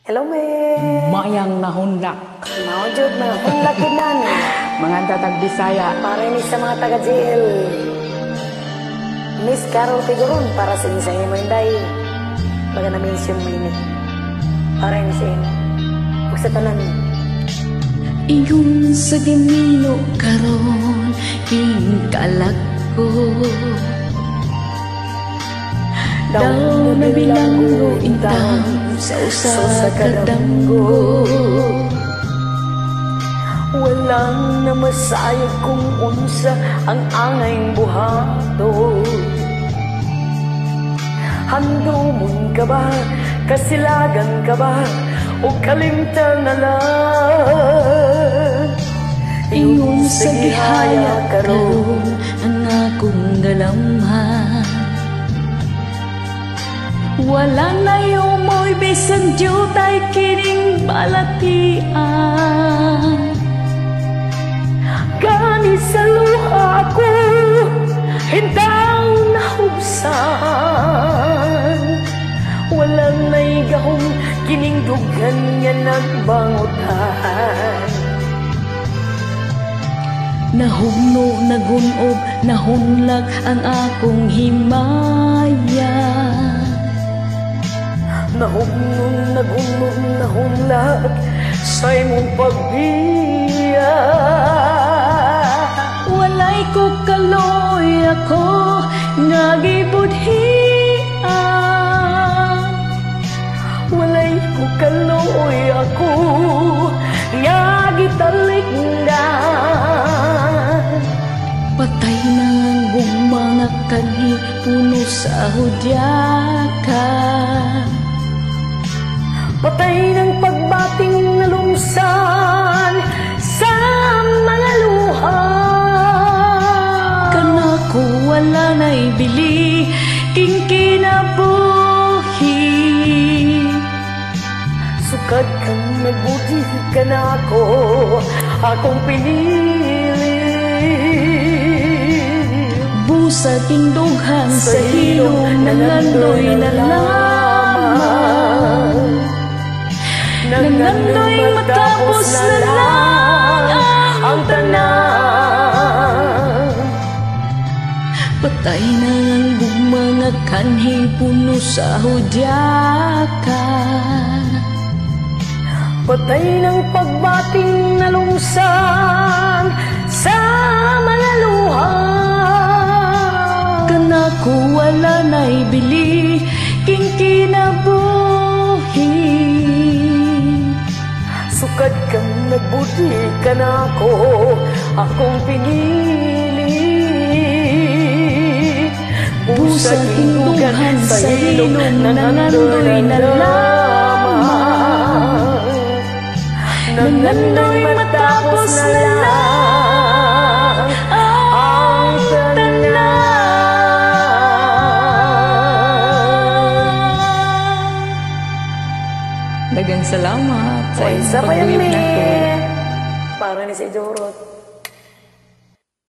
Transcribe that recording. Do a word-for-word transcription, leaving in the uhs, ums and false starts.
Hello, me. Mayang nahundak. Mao jud na hundak kinan. Mga tatag Bisaya. Para ni sa mga taga J L. Miss Carol Figuron para sa inyo sa inyo inday. Baga na mention mo ini. Para ni sa inyo. Huwag sa tanan. Iyon sa gamino karon king kalag ko. Daw na bilanggo intang sa usa ka danggo. Walang namasayag kung unsa ang angayng buhato. Handumon ka ba, kasilagan ka ba, o kalimtan na lang. Iyon sa gihaya karon ang akong galamhan. Wala na yung mo'y bisan jutay kining balatian. Gani sa luha ko, hintaw na hubsan. Walang naigahong kining dugan nga nagbangutan. Nahugno, nagunob, nahunlag ang akong himaya. Nahugnon, nagunog, nahunlag sa imong pagbiya. Walay ko kaloy ako nga gibudhian. Walay ko kaloy ako nga gitalikdan. Patay na ang buong mga kanhi puno sa hudyakan. Patay ng pagbating na lumsan sa mga luha. Kanako wala na'y bili king kinabuhi. Sukad kang nagbuti ka na ako, akong pinili. Busa tindughan sa hilom nangandoy na lamang. Nangandoy matapos na lang ang tanan. Patay na ang mga kanhi puno sa hudyakan. Patay ng pagbating na lumsan sa mga luha. Kanako wala na'y bili king kinabuhi. Sukad kang nagbuti ka na ako, akong pinili. Busa tindugan sa ilong nangandoy na lamang. Nangandoy matapos na lang ang tanan. Dagang salamat sa Sa inyong pa yan, pagduyog na ko. para ni si Jorot.